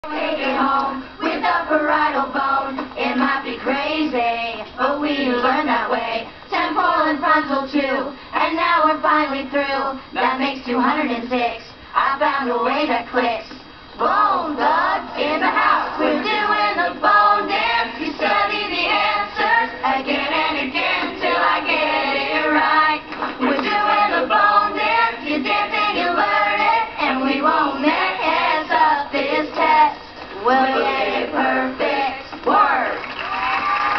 Take it home with a parietal bone. It might be crazy, but we learn that way. Temporal and frontal too, and now we're finally through. That makes 206. I found a way that clicks. Bone thugs in the house. We're doing the bone dance. You study the answers again and again till I get it right. We're doing the bone dance. You dance and you learn it, and we won't mess up this test. Well,